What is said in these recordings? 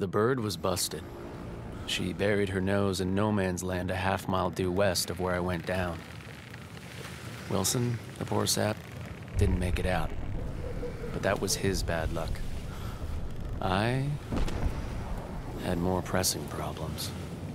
The bird was busted. She buried her nose in no man's land a half-mile due west of where I went down. Wilson, the poor sap, didn't make it out. But that was his bad luck. I had more pressing problems.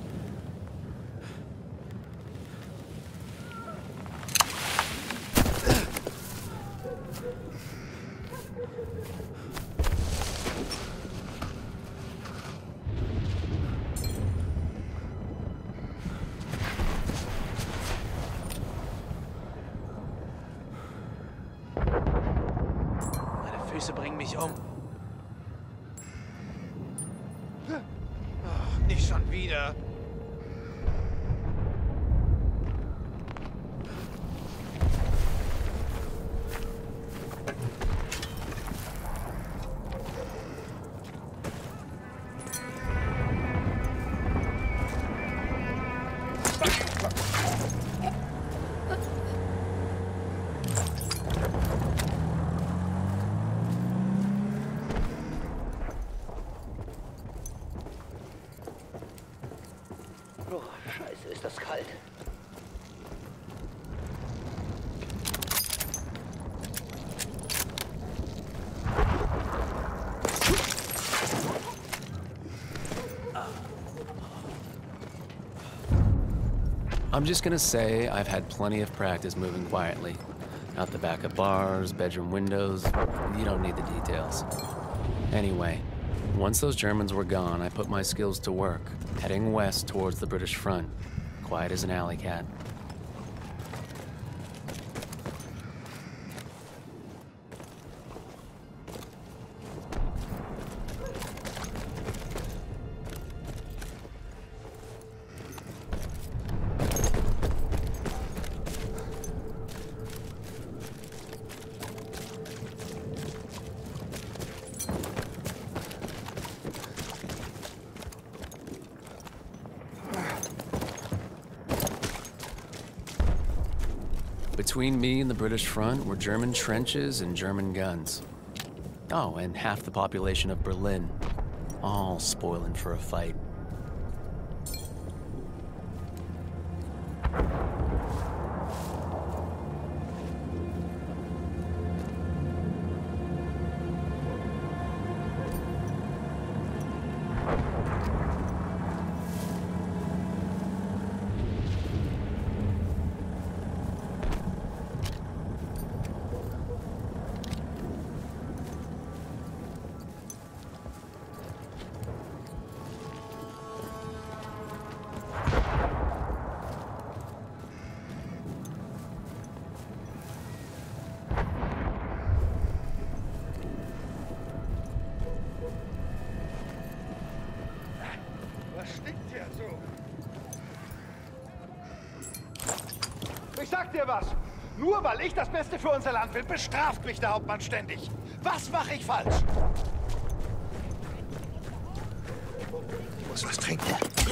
Meine Füße bringen mich um. Ach, nicht schon wieder. Oh, scheiße, ist das kalt. I'm just gonna say I've had plenty of practice moving quietly. Out the back of bars, bedroom windows, you don't need the details. Anyway, once those Germans were gone, I put my skills to work, heading west towards the British front, quiet as an alley cat. Between me and the British front were German trenches and German guns. Oh, and half the population of Berlin, all spoiling for a fight. Stinkt hier so? Ich sag dir was. Nur weil ich das Beste für unser Land will, bestraft mich der Hauptmann ständig. Was mache ich falsch? Ich muss was trinken.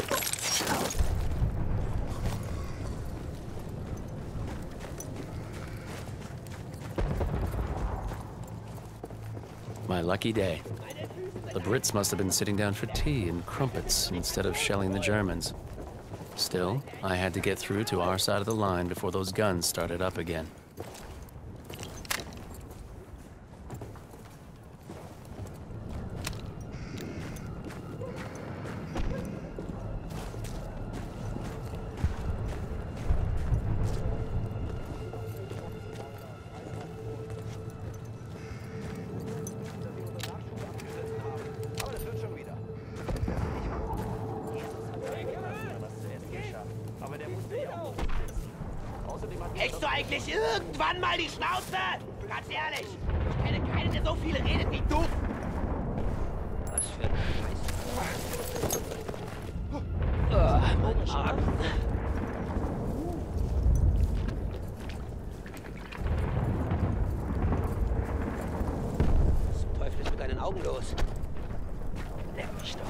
My lucky day. The Brits must have been sitting down for tea and crumpets instead of shelling the Germans. Still, I had to get through to our side of the line before those guns started up again. Hältst du eigentlich irgendwann mal die Schnauze? Ganz ehrlich, ich kenne keinen, der so viel redet wie du. Was für ein Scheiß. Mein Arm. Was zum Teufel ist mit deinen Augen los? Leck mich doch.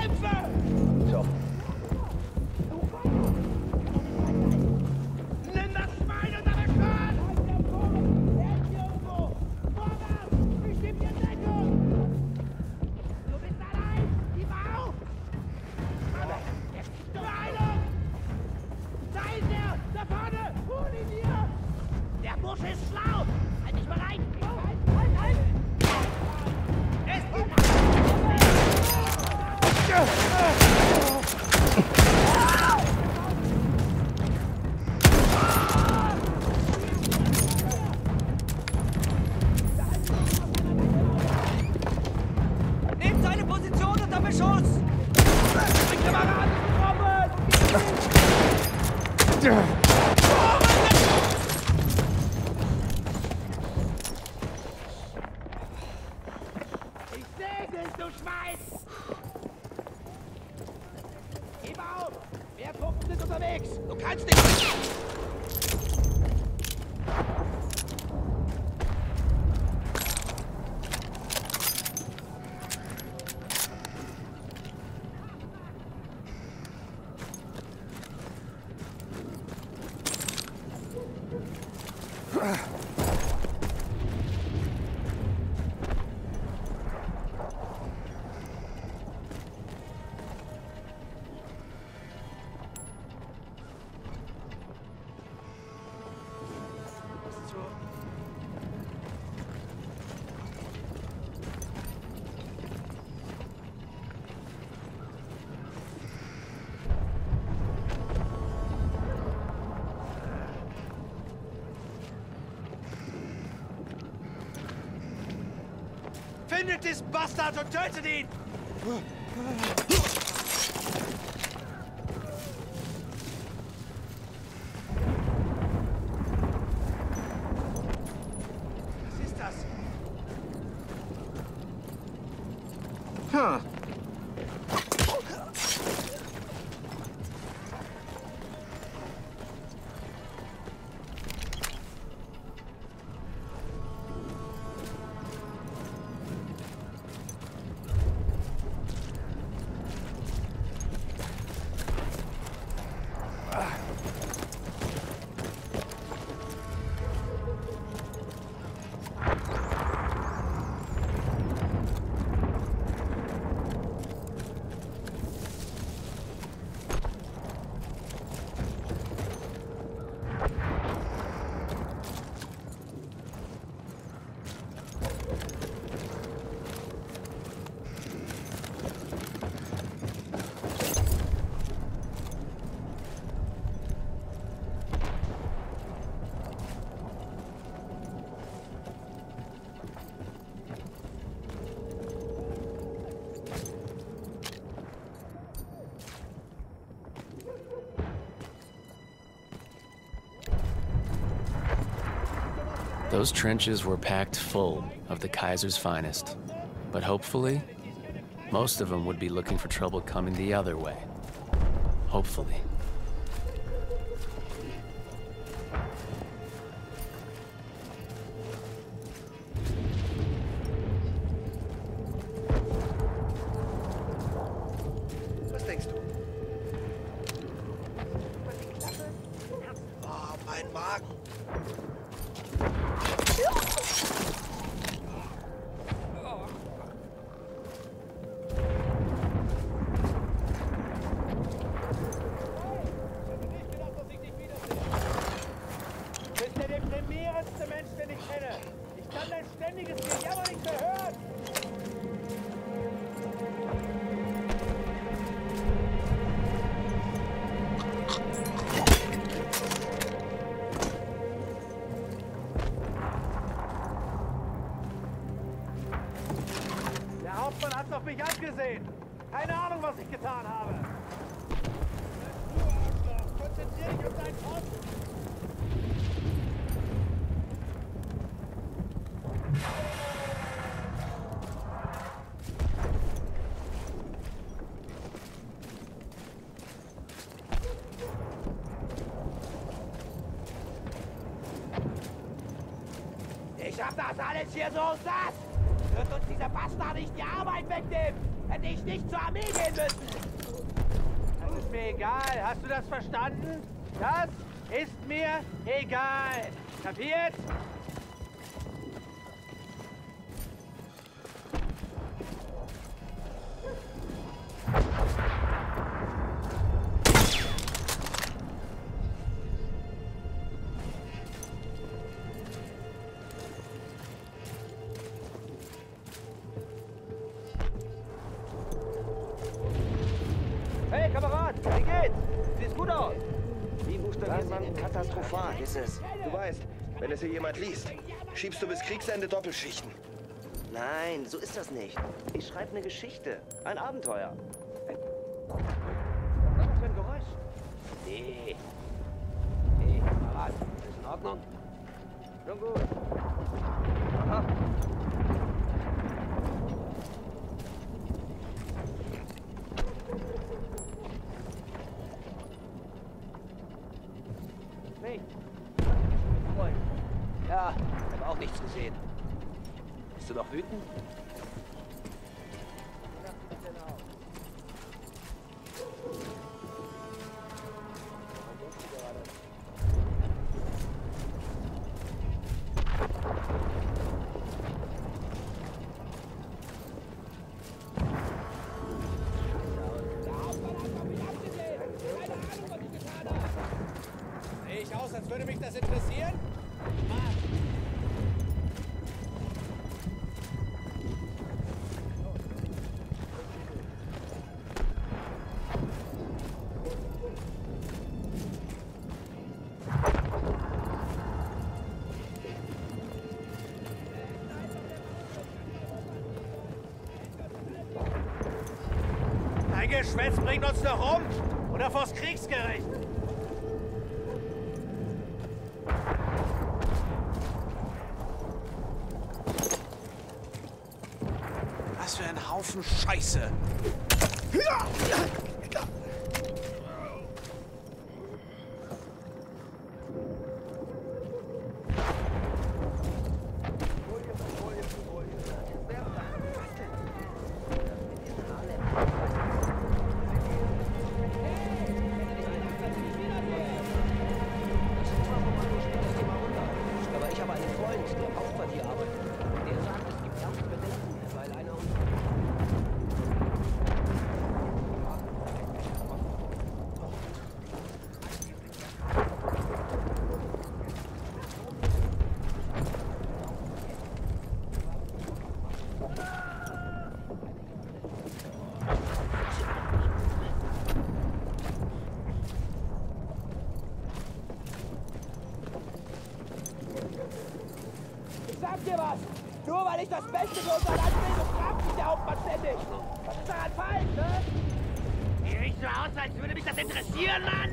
Kämpfe! So. Nimm das Schwein unter der Schwan! Er ist hier irgendwo! Vorwärts! Bestimmt hier Deckung! Du bist allein! Gib auf! Beeilung! Da ist er! Da vorne! Hol ihn hier! Der Bursche ist schlau! Halt dich bereit! Halt! Es gibt... Nehmt seine Position unter Beschuss! Mein Kameraden getroffen! Ich seh dich, du Schwein! Gib auf! Mehr Truppen sind unterwegs! Du kannst nicht... Findet diesen Bastard und tötet ihn! Was ist das? Those trenches were packed full of the Kaiser's finest. But hopefully, most of them would be looking for trouble coming the other way. Hopefully. Was denkst du? Oh, mein Magen. Der Hauptmann hat auf mich abgesehen. Keine Ahnung, was ich getan habe. Konzentrier dich auf deinen Posten. Ich hab das alles hier so satt! wird uns dieser Bastard nicht die Arbeit wegnehmen. Hätte ich nicht zur Armee gehen müssen. Das ist mir egal. Hast du das verstanden? Das ist mir egal. Kapiert? Hey, Kamerad, wie geht's? Siehst gut aus. Wie buchstabiert man katastrophal ist es? Du weißt, wenn es hier jemand liest, schiebst du bis Kriegsende Doppelschichten. Nein, so ist das nicht. Ich schreibe eine Geschichte, ein Abenteuer. Was war das für ein Geräusch? Nee. Hey, Kamerad, ist in Ordnung? Schon gut. Aha. Hey, Ja, ich habe auch nichts gesehen. Bist du noch wütend? sehe ich aus, als würde mich das interessieren? Ein Geschwätz bringt uns doch um! Oder vors Kriegsgericht! Was für ein Haufen Scheiße! Aber ich habe einen Freund, der Hauptquartier arbeitet. Der sagt, es gibt ernste Bedenken, weil einer unserer... Ich sag dir was! Nur weil ich das Beste für unser Land will, bestraft mich der Hauptmann ständig! Was ist daran falsch, ne? Sieht nicht so aus, als würde mich das interessieren, Mann!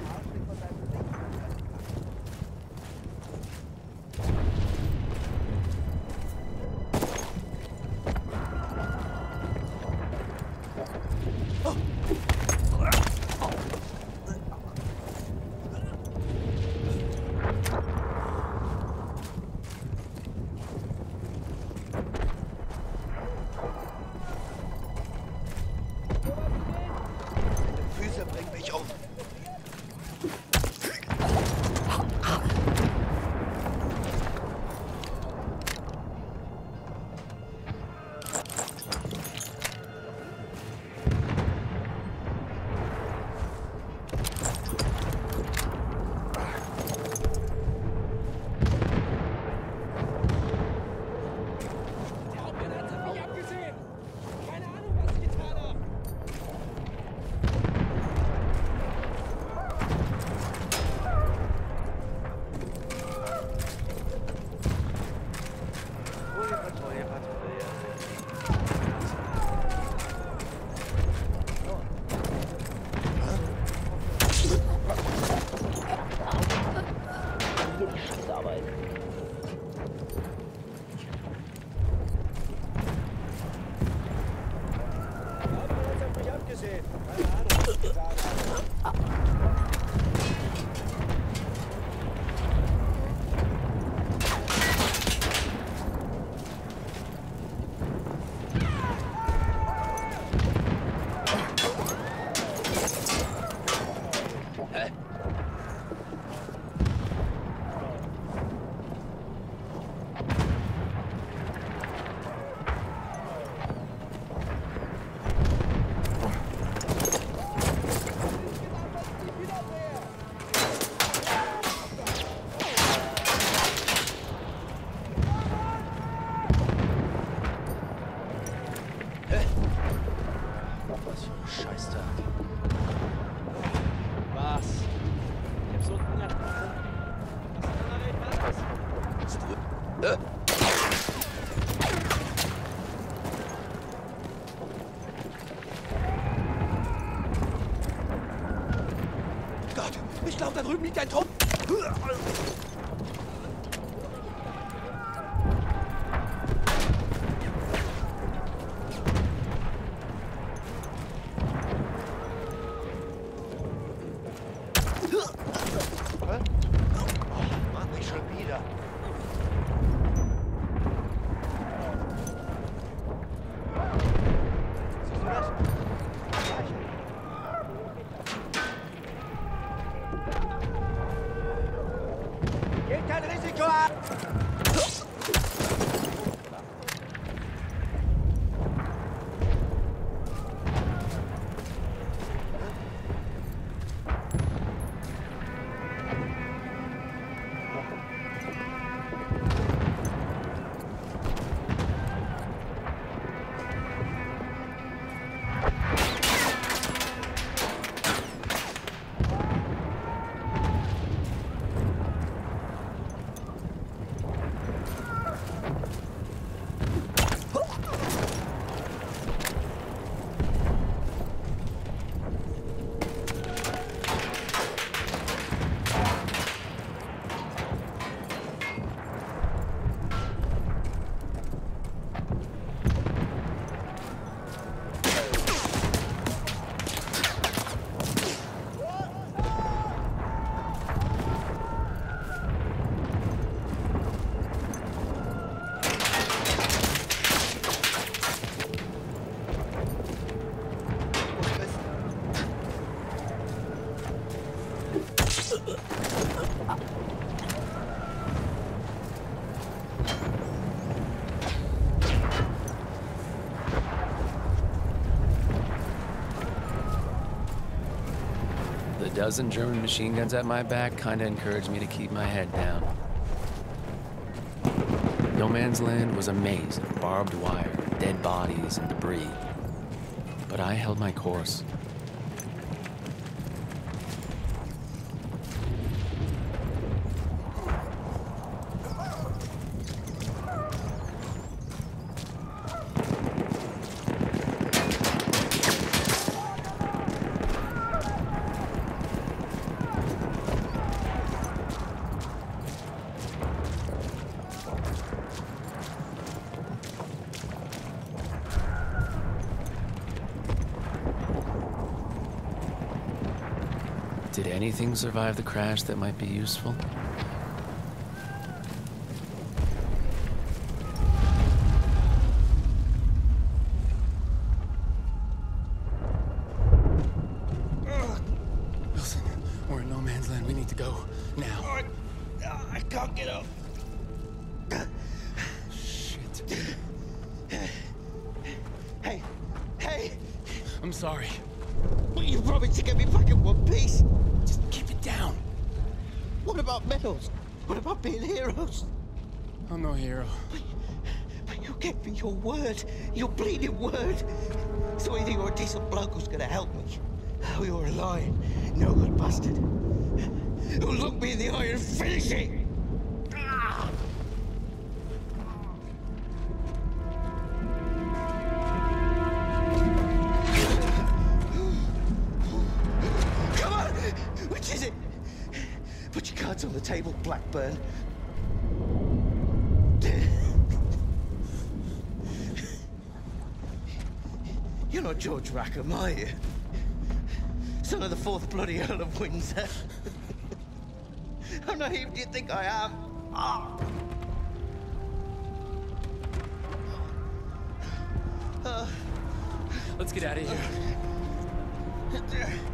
Füße bringen mich um. Der Hauptmann hat auf mich abgesehen! Keine Ahnung, was ich getan habe! Patrouille, Patrouille. Hier die Scheißarbeit. Der Hauptmann hat auf mich abgesehen! Keine Ahnung, was ich getan habe! ich glaube, da drüben liegt ein Trupp. Mach mich schon wieder. Siehst du das? Geht kein Risiko ab! The dozen German machine guns at my back kinda encouraged me to keep my head down. No Man's Land was a maze of barbed wire, dead bodies, and debris. But I held my course. Did anything survive the crash that might be useful? Wilson, we're in No Man's Land. We need to go now. I can't get up. Shit. Hey, hey! I'm sorry. But you promised to get me back in one piece. Just keep it down. What about medals? What about being heroes? I'm no hero. But you gave me your word. Your bleeding word. So either you're a decent bloke who's gonna help me, or you're a lying, no good bastard who'll look me in the eye and finish it. Ah! Come on! Which is it? Put your cards on the table, Blackburn. You're not George Rackham, are you? Son of the fourth bloody Earl of Windsor. How naive do you think I am? Ah. Let's get out of here.